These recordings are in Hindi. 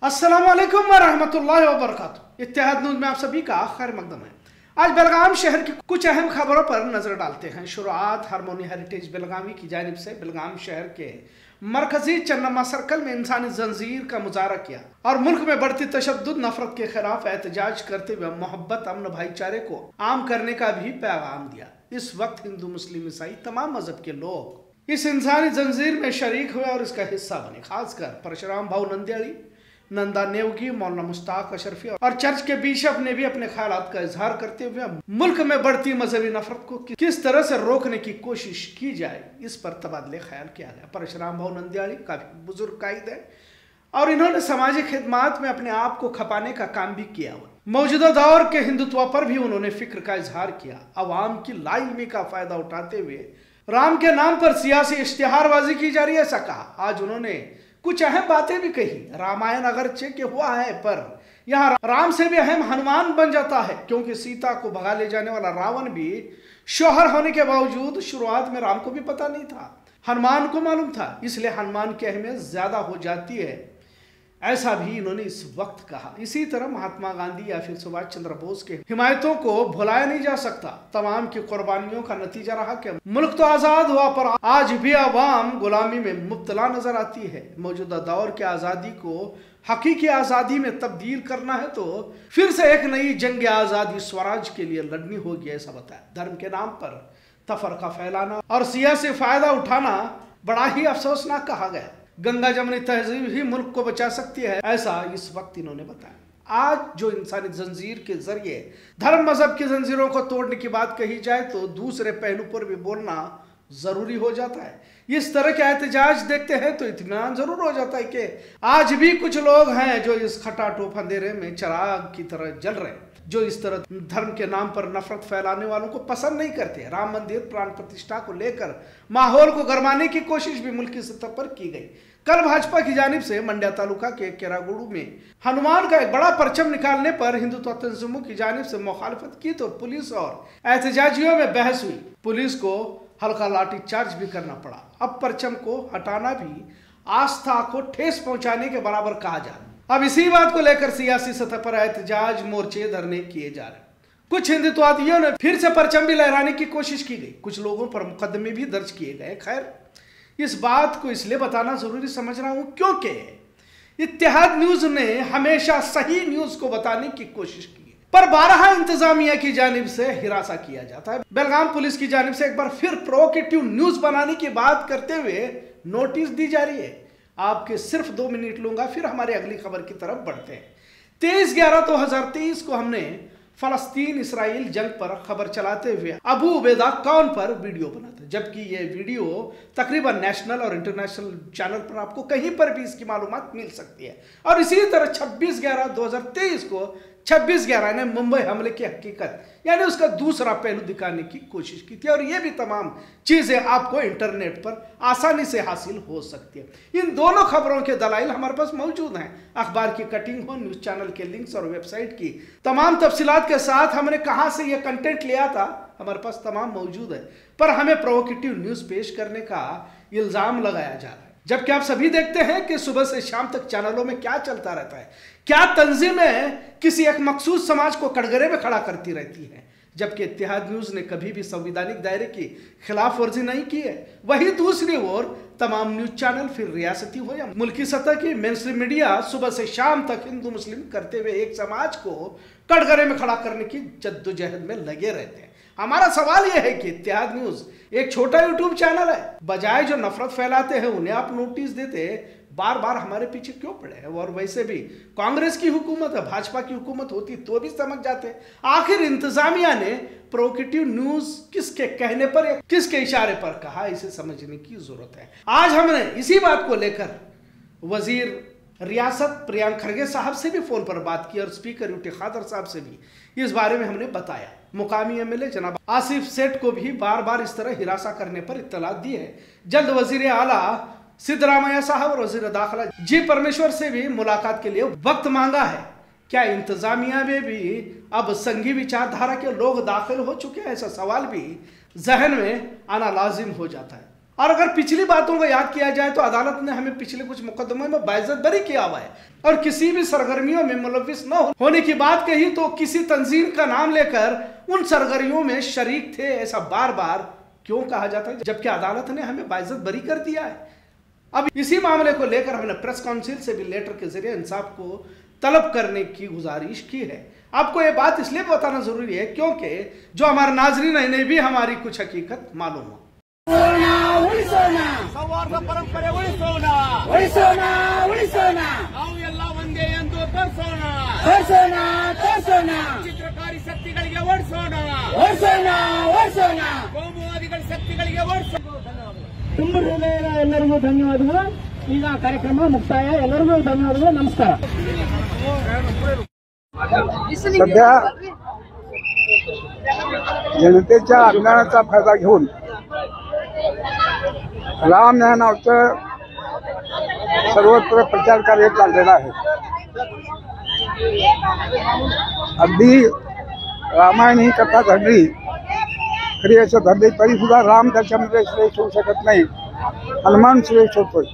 अस्सलाम वालेकुम वरहमतुल्लाहि वबरकातुहू। इत्तेहाद न्यूज़ में आप सभी का खैर मकदम है। आज बेलगाम शहर की कुछ अहम खबरों पर नजर डालते हैं। शुरुआत हारमोनी हेरिटेज बेलगामी की जानिब से बेलगाम शहर के मरकजी चन्नमा सर्कल में इंसानी जंजीर का मुजाहरा किया और मुल्क में बढ़ती तशद्दुद नफरत के खिलाफ एहतजाज करते हुए मोहब्बत अमन भाईचारे को आम करने का भी पैगाम दिया। इस वक्त हिंदू मुस्लिम ईसाई तमाम मजहब के लोग इस इंसानी जंजीर में शरीक हुए और इसका हिस्सा बने। खासकर परशुराम भाऊ नंदियाली, नंदा नेवगी, मौलाना मुश्ताक अशरफी और चर्च के बिशप ने भी अपने ख्यालात का इजहार करते हुए मुल्क में बढ़ती मजहबी नफरत को किस तरह से रोकने की कोशिश की जाए इस पर तबादले ख्याल किया गया। परशुराम भाऊ नंदियाली काफी बुजुर्ग कायद है और इन्होंने सामाजिक खिदमात में अपने आप को खपाने का काम भी किया हुआ। मौजूदा दौर के हिंदुत्व पर भी उन्होंने फिक्र का इजहार किया। अवाम की लाइल्मी का फायदा उठाते हुए राम के नाम पर सियासी इश्तिहारबाजी की जा रही है, ऐसा कहा। आज उन्होंने कुछ अहम बातें भी कही। रामायण अगरचे के हुआ है पर यहाँ राम से भी अहम हनुमान बन जाता है, क्योंकि सीता को भगा ले जाने वाला रावण भी शौहर होने के बावजूद शुरुआत में राम को भी पता नहीं था, हनुमान को मालूम था, इसलिए हनुमान की अहमियत ज्यादा हो जाती है, ऐसा भी इन्होंने इस वक्त कहा। इसी तरह महात्मा गांधी या फिर सुभाष चंद्र बोस के हिमायतों को भुलाया नहीं जा सकता। तमाम की कुर्बानियों का नतीजा रहा कि मुल्क तो आजाद हुआ पर आज भी अवाम गुलामी में मुब्तला नजर आती है। मौजूदा दौर की आजादी को हकीकी आजादी में तब्दील करना है तो फिर से एक नई जंग आजादी स्वराज के लिए लड़नी होगी, ऐसा बताया। धर्म के नाम पर तफरका फैलाना और सियासी फायदा उठाना बड़ा ही अफसोसनाक कहा गया। गंगा जमनी तहजीब ही मुल्क को बचा सकती है, ऐसा इस वक्त इन्होंने बताया। आज जो इंसानी जंजीर के जरिए धर्म मजहब की जंजीरों को तोड़ने की बात कही जाए तो दूसरे पहलू पर भी बोलना जरूरी हो जाता है। इस तरह के एहतजाज देखते हैं तो इत्मीनान जरूर हो जाता है कि आज भी कुछ लोग हैं जो इस खटाटोप अंधेरे में चिराग की तरह जल रहे हैं, जो इस तरह धर्म के नाम पर नफरत फैलाने वालों को पसंद नहीं करते। राम मंदिर प्राण प्रतिष्ठा को लेकर माहौल को गरमाने की कोशिश भी मुल्की सतह पर की गई। कल भाजपा की जानिब से मंड्या तालुका के केरागुड़ू में हनुमान का एक बड़ा परचम निकालने पर हिंदुत्व तंजीमों की जानिब से मुखालफत की तो पुलिस और एहतजाजियों में बहस हुई। पुलिस को हल्का लाठी चार्ज भी करना पड़ा। अब परचम को हटाना भी आस्था को ठेस पहुंचाने के बराबर कहा जा रहा है। अब इसी बात को लेकर सियासी सतह पर एहतजाज मोर्चे धरने किए जा रहे हैं। कुछ हिंदुत्ववादियों ने फिर से परचम भी लहराने की कोशिश की गई। कुछ लोगों पर मुकदमे भी दर्ज किए गए। खैर, इस बात को इसलिए बताना जरूरी समझ रहा हूं क्योंकि इत्तेहाद न्यूज ने हमेशा सही न्यूज को बताने की कोशिश की है, पर बारहा इंतजामिया की जानिब से हिरासा किया जाता है। बेलगाम पुलिस की जानिब से एक बार फिर प्रोवोकेटिव न्यूज बनाने की बात करते हुए नोटिस दी जा रही है। आपके सिर्फ 2 मिनट लूंगा, फिर हमारे अगली खबर की तरफ बढ़ते हैं। 23/11/2023 को हमने फलस्तीन इसराइल जंग पर खबर चलाते हुए अबू उबैदा कौन पर वीडियो बना था, जबकि ये वीडियो तकरीबन नेशनल और इंटरनेशनल चैनल पर आपको कहीं पर भी इसकी मालूमात मिल सकती है। और इसी तरह 26/11/2023 को 26/11 ने मुंबई हमले की हकीकत यानी उसका दूसरा पहलू दिखाने की कोशिश की थी और ये भी तमाम चीजें आपको इंटरनेट पर आसानी से हासिल हो सकती है। इन दोनों खबरों के दलाइल हमारे पास मौजूद हैं। अखबार की कटिंग हो, न्यूज चैनल के लिंक्स और वेबसाइट की तमाम तफसीलात के साथ हमने कहां से यह कंटेंट लिया था हमारे पास तमाम मौजूद है, पर हमें प्रोवोकेटिव न्यूज पेश करने का इल्जाम लगाया जा रहा है। जबकि आप सभी देखते हैं कि सुबह से शाम तक चैनलों में क्या चलता रहता है, क्या तंजीमें किसी एक मखसूस समाज को कटघरे में खड़ा करती रहती है, जबकि इत्तेहाद न्यूज ने कभी भी संवैधानिक दायरे की खिलाफ वर्जी नहीं की है। वही दूसरी ओर तमाम न्यूज चैनल फिर रियासती हो या मुल्की सतह की मेनस्ट्रीम मीडिया सुबह से शाम तक हिंदू मुस्लिम करते हुए एक समाज को कटघरे में खड़ा करने की जद्दोजहद में लगे रहते हैं। हमारा सवाल यह है कि इत्तेहाद न्यूज एक छोटा यूट्यूब चैनल है, बजाय जो नफरत फैलाते हैं उन्हें आप नोटिस देते बार बार हमारे पीछे क्यों पड़े हैं? और वैसे भी कांग्रेस की हुकूमत है, भाजपा की हुकूमत होती तो भी समझ जाते। आखिर इंतजामिया ने प्रोवोकेटिव न्यूज किसके कहने पर या किसके इशारे पर कहा, इसे समझने की जरूरत है। आज हमने इसी बात को लेकर वजीर रियासत प्रियांक खरगे साहब से भी फोन पर बात की और स्पीकर यूटी खादर साहब से भी इस बारे में हमने बताया। मुकामी एमएलए जनाब आसिफ सेठ को भी बार बार इस तरह हिरासा करने पर इत्तला दी है। जल्द वजीर आला सिद्धरामैया साहब और वजीर दाखिला जी परमेश्वर से भी मुलाकात के लिए वक्त मांगा है। क्या इंतजामिया में भी अब संघी विचारधारा के लोग दाखिल हो चुके हैं? ऐसा सवाल भी जहन में आना लाजिम हो जाता है। और अगर पिछली बातों को याद किया जाए तो अदालत ने हमें पिछले कुछ मुकदमों में बाइज्जत बरी किया हुआ है और किसी भी सरगर्मियों में मुलविस न होने की बात कही तो किसी तंजीम का नाम लेकर उन सरगर्मियों में शरीक थे ऐसा बार बार क्यों कहा जाता है, जबकि अदालत ने हमें बाइज्जत बरी कर दिया है। अब इसी मामले को लेकर हमने प्रेस काउंसिल से भी लेटर के जरिए इंसाफ को तलब करने की गुजारिश की है। आपको ये बात इसलिए बताना जरूरी है क्योंकि जो हमारे नाजरीन है इन्हें भी हमारी कुछ हकीकत मालूम हो। ಸೌಹಾರ್ದ ಪರಂಪರೆ ಉಳಿಸೋಣ ನಾವು ಎಲ್ಲ ಒಂದೇ ಎಂದು ತೋರಿಸೋಣ ಚಿತ್ರಕಾರಿ ಶಕ್ತಿಗಳಿಗೆ ಓಡಿಸೋಣ ಕೋಮುವಾದಿಗಳ ಶಕ್ತಿಗಳಿಗೆ ಓಡಿಸೋಣ। ತುಂಬ ಹೃದಯದ ಎಲ್ಲರಿಗೂ ಧನ್ಯವಾದಗಳು। ಈಗ ಕಾರ್ಯಕ್ರಮ ಮುಕ್ತಾಯ, ಎಲ್ಲರಿಗೂ ಧನ್ಯವಾದಗಳು, ನಮಸ್ಕಾರ। सध्या जनतेच्या अज्ञानाचा फायदा घेऊन राम या नावाचं सर्वत्र प्रचार कार्य चाललेलं आहे। अगदी रामायण ही कथा घडली खरी असं घडली तरी सुद्धा राम त्याच्यामध्ये श्रेष्ठ होऊ शकत नाही, हनुमान श्रेष्ठ होतोय।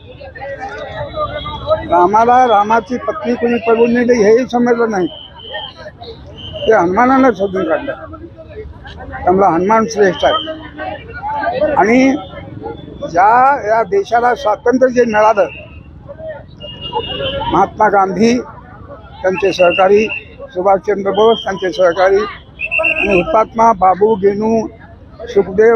रामाला रामाची पत्नी कोणी पळवून नेली हेही समजलं नाही, ते हनुमानाला शोधून काढलं, त्यामुळे हनुमान श्रेष्ठ आहे। आणि या देशाला स्वातंत्र्य जे मिळालं, महात्मा गांधी त्यांचे सहकारी, सुभाषचंद्र बोस त्यांचे सहकारी आणि हुतात्मा बाबू, गेनू, सुखदेव,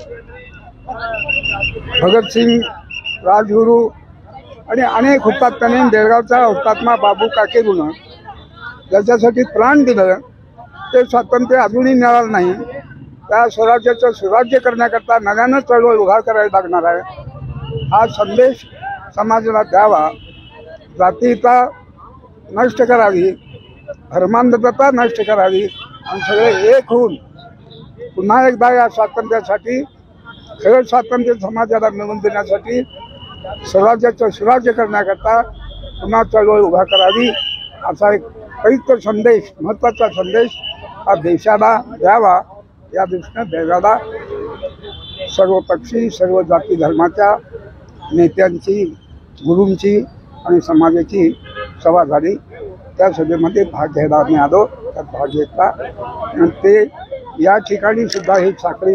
भगतसिंग, राजगुरू आणि अनेक हुतात्म्यांनी, बेळगावचा हुतात्मा बाबू काकेगुण ज्याच्यासाठी प्राण दिलं ते स्वातंत्र्य अजूनही मिळालं नाही। त्या स्वराज्याचं सुराज्य करण्याकरता नव्यानं चळवळ उभा करायला लागणार आहे। हा संदेश समाजाला द्यावा, जातीयता नष्ट करावी, धर्मांधता नष्ट करावी आणि सगळे एक होऊन पुन्हा एकदा या स्वातंत्र्यासाठी, खरं स्वातंत्र्य समाजाला मिळवून देण्यासाठी, स्वराज्याचं सुराज्य करण्याकरता पुन्हा चळवळ उभा करावी असा एक पवित्र संदेश, महत्त्वाचा संदेश हा देशाला द्यावा या दृष्टीने बेळगावला सर्वपक्षी, सर्व जाती धर्माच्या नेत्यांची, गुरूंची आणि समाजाची सभा झाली। त्या सभेमध्ये भाग घ्यायला आम्ही आलो, त्यात भाग घेतला आणि ते या ठिकाणी सुद्धा हे साखळी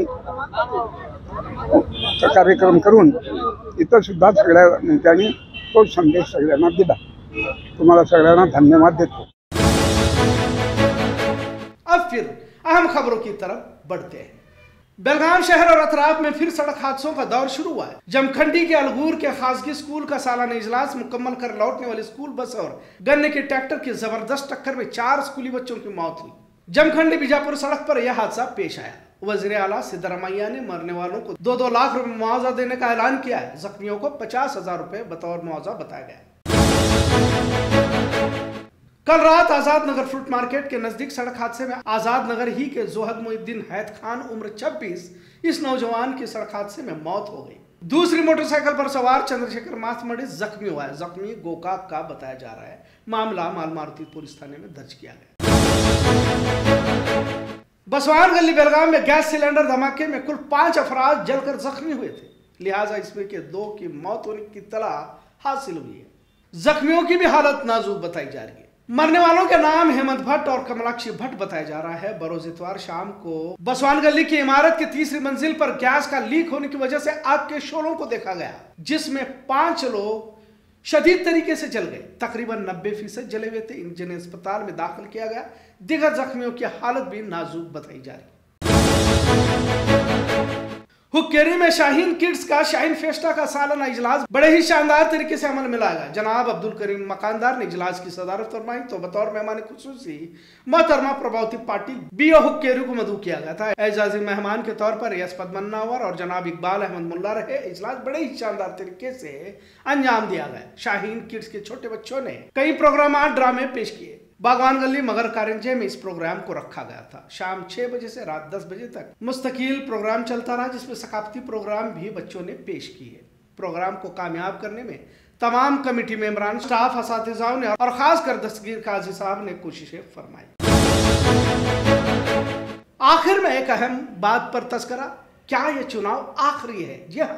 कार्यक्रम करून इथं सुद्धा सगळ्या नेत्यांनी तो संदेश सगळ्यांना दिला। तुम्हाला सगळ्यांना धन्यवाद देतो। अब फिर अहम खबरों की तरफ बढ़ते हैं। बेलगाम शहर और अतराफ में फिर सड़क हादसों का दौर शुरू हुआ है। जमखंडी के अलगूर के खासगी स्कूल का सालाना इजलास मुकम्मल कर लौटने वाली स्कूल बस और गन्ने के ट्रैक्टर की जबरदस्त टक्कर में 4 स्कूली बच्चों की मौत हुई। जमखंडी बीजापुर सड़क पर यह हादसा पेश आया। वजीर आला सिद्धरामैया ने मरने वालों को 2-2 लाख रुपए मुआवजा देने का ऐलान किया है। जख्मियों को 50,000 रुपए बतौर मुआवजा बताया गया। कल रात आजाद नगर फ्रूट मार्केट के नजदीक सड़क हादसे में आजाद नगर ही के जोहद मुहिद्दीन हैत खान उम्र 26 इस नौजवान की सड़क हादसे में मौत हो गई। दूसरी मोटरसाइकिल पर सवार चंद्रशेखर माथमड़ी जख्मी हुआ है। जख्मी गोकाक का बताया जा रहा है। मामला मालमारुति पुलिस थाने में दर्ज किया गया। बसवान गली बेलगाम में गैस सिलेंडर धमाके में कुल 5 अफराद जलकर जख्मी हुए थे, लिहाजा इसमें के 2 की मौत होने की इत्तला हासिल हुई है। जख्मियों की भी हालत नाजुक बताई जा रही है। मरने वालों के नाम हेमंत भट्ट और कमलाक्षी भट्ट बताया जा रहा है। बरोज इतवार शाम को बसवान गली की इमारत की 3री मंजिल पर गैस का लीक होने की वजह से आग के शोलों को देखा गया, जिसमें 5 लोग शदीद तरीके से जल गए। तकरीबन 90% जले हुए थे, जिन्हें अस्पताल में दाखिल किया गया। दिगर जख्मियों की हालत भी नाजुक बताई जा रही। हुक्केरी में शाहीन किड्स का शाहीन फेस्टा का सालाना इजलास बड़े ही शानदार तरीके से अमल में लाया। जनाब अब्दुल करीम मकानदार ने इजलास की सदारत फरमाई तो बतौर मेहमान खुसूसी मोहतरमा प्रभावती पाटिल बीओ हुक्केरी को मदऊ किया गया था। एजाजी मेहमान के तौर पर यस पद्मनावर और जनाब इकबाल अहमद मुल्ला रहे। इजलास बड़े ही शानदार तरीके से अंजाम दिया गया। शाहीन किड्स के छोटे बच्चों ने कई प्रोग्राम, ड्रामे पेश किए। बागवान गली मगर कारंजे में इस प्रोग्राम को रखा गया था। शाम 6 बजे से रात 10 बजे तक मुस्तकिल प्रोग्राम चलता रहा, जिसमें सकाफती प्रोग्राम भी बच्चों ने पेश किए। प्रोग्राम को कामयाब करने में तमाम कमेटी मेंबरान, स्टाफ, असातिज़ाओं ने और खासकर दस्तगीर काजी साहब ने कोशिशें फरमाई। आखिर में एक अहम बात पर तस्करा, क्या यह चुनाव आखिरी है? जी हाँ,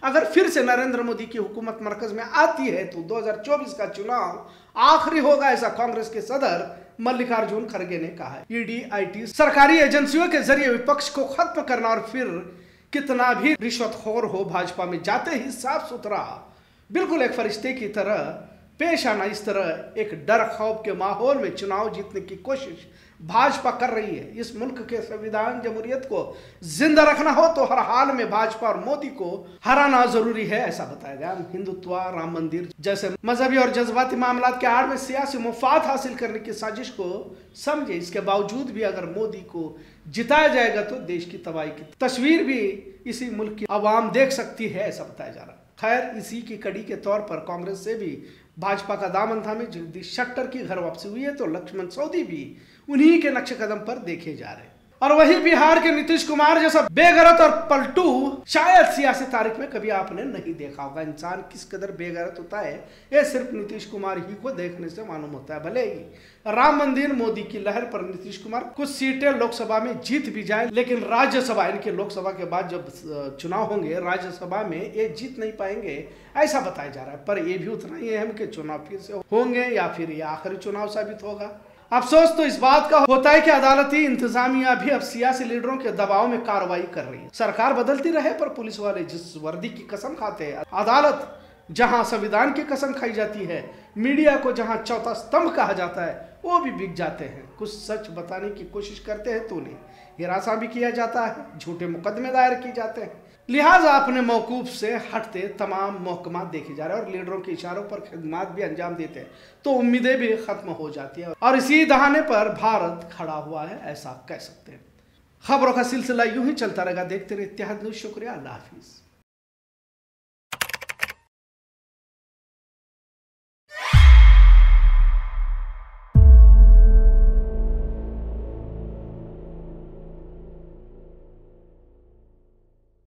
अगर फिर से नरेंद्र मोदी की हुकूमत मरकज में आती है तो 2024 का चुनाव आखिरी होगा, ऐसा कांग्रेस के सदर मल्लिकार्जुन खड़गे ने कहा है। ईडी, आईटी, सरकारी एजेंसियों के जरिए विपक्ष को खत्म करना और फिर कितना भी रिश्वतखोर हो, भाजपा में जाते ही साफ सुथरा बिल्कुल एक फरिश्ते की तरह पेश आना, इस तरह एक डर खौफ के माहौल में चुनाव जीतने की कोशिश भाजपा कर रही है। इस मुल्क के संविधान जमहूरियत को जिंदा रखना हो तो हर हाल में भाजपा और मोदी को हराना जरूरी है, ऐसा बताया गया। हिंदुत्व, राम मंदिर जैसे मजहबी और जज्बाती मामलात के आड़ में सियासी मुफाद हासिल करने की साजिश को समझे। इसके बावजूद भी अगर मोदी को जिताया जाएगा तो देश की तबाही की तस्वीर भी इसी मुल्क की आवाम देख सकती है, ऐसा बताया जा रहा है। खैर, इसी की कड़ी के तौर पर कांग्रेस से भी भाजपा का दामन थामे जगदीश शेट्टर की घर वापसी हुई है तो लक्ष्मण सौदी भी उन्हीं के नक्शे कदम पर देखे जा रहे हैं। और वही बिहार के नीतीश कुमार जैसा बेगैरत और पलटू शायद सियासी तारीख में कभी आपने नहीं देखा होगा। इंसान किस कदर बेगैरत होता है ये सिर्फ नीतीश कुमार ही को देखने से मालूम होता है। भले ही राम मंदिर मोदी की लहर पर नीतीश कुमार कुछ सीटें लोकसभा में जीत भी जाए, लेकिन राज्यसभा, इनके लोकसभा के बाद जब चुनाव होंगे राज्यसभा में ये जीत नहीं पाएंगे, ऐसा बताया जा रहा है। पर यह भी उतना ही अहम कि चुनाव फिर से होंगे या फिर ये आखिरी चुनाव साबित होगा। अफसोस तो इस बात का होता है कि अदालती इंतजामिया भी अब सियासी लीडरों के दबाव में कार्रवाई कर रही है। सरकार बदलती रहे पर पुलिस वाले जिस वर्दी की कसम खाते हैं, अदालत जहां संविधान की कसम खाई जाती है, मीडिया को जहां चौथा स्तंभ कहा जाता है, वो भी बिक जाते हैं। कुछ सच बताने की कोशिश करते हैं तो उन्हें हिरासा भी किया जाता है, झूठे मुकदमे दायर किए जाते हैं। लिहाजा अपने मौकूफ से हटते तमाम महकमा देखे जा रहे हैं और लीडरों के इशारों पर खिदमत भी अंजाम देते हैं तो उम्मीदें भी खत्म हो जाती है और इसी दहाने पर भारत खड़ा हुआ है, ऐसा कह सकते हैं। खबरों का सिलसिला यूं ही चलता रहेगा। देखते रहिए इत्तेहाद न्यूज़। शुक्रिया, अल्लाह हाफिज।